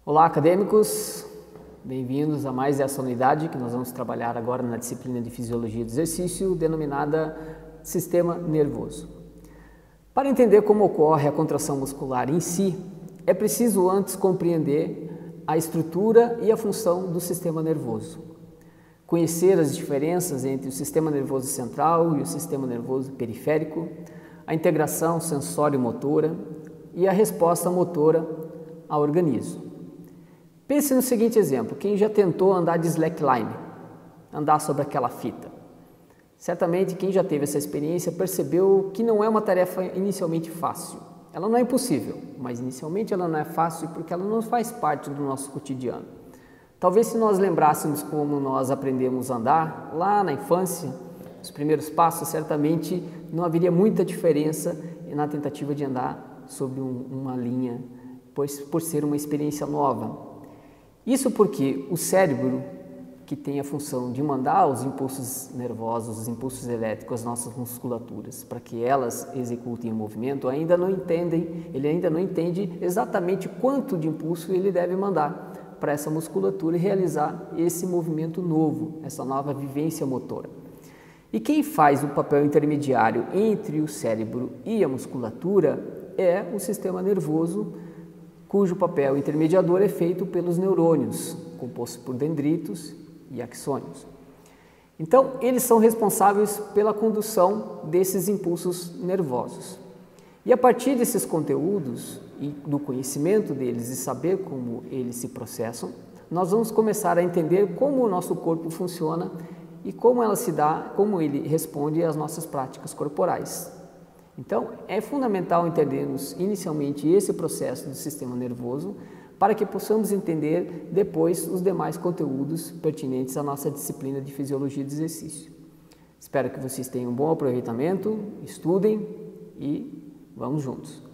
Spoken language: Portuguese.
Olá, acadêmicos! Bem-vindos a mais essa unidade que nós vamos trabalhar agora na disciplina de Fisiologia do Exercício, denominada Sistema Nervoso. Para entender como ocorre a contração muscular em si, é preciso antes compreender a estrutura e a função do sistema nervoso. Conhecer as diferenças entre o sistema nervoso central e o sistema nervoso periférico, a integração sensório-motora e a resposta motora ao organismo. Pense no seguinte exemplo: quem já tentou andar de slackline, andar sobre aquela fita? Certamente quem já teve essa experiência percebeu que não é uma tarefa inicialmente fácil. Ela não é impossível, mas inicialmente ela não é fácil porque ela não faz parte do nosso cotidiano. Talvez se nós lembrássemos como nós aprendemos a andar lá na infância, os primeiros passos, certamente não haveria muita diferença na tentativa de andar sobre uma linha, pois por ser uma experiência nova. Isso porque o cérebro, que tem a função de mandar os impulsos nervosos, os impulsos elétricos às nossas musculaturas, para que elas executem o movimento, ele ainda não entende exatamente quanto de impulso ele deve mandar para essa musculatura e realizar esse movimento novo, essa nova vivência motora. E quem faz o papel intermediário entre o cérebro e a musculatura é o sistema nervoso, cujo papel intermediador é feito pelos neurônios, compostos por dendritos e axônios. Então, eles são responsáveis pela condução desses impulsos nervosos. E a partir desses conteúdos e do conhecimento deles e saber como eles se processam, nós vamos começar a entender como o nosso corpo funciona e como como ele responde às nossas práticas corporais. Então, é fundamental entendermos inicialmente esse processo do sistema nervoso para que possamos entender depois os demais conteúdos pertinentes à nossa disciplina de Fisiologia do Exercício. Espero que vocês tenham um bom aproveitamento, estudem e vamos juntos!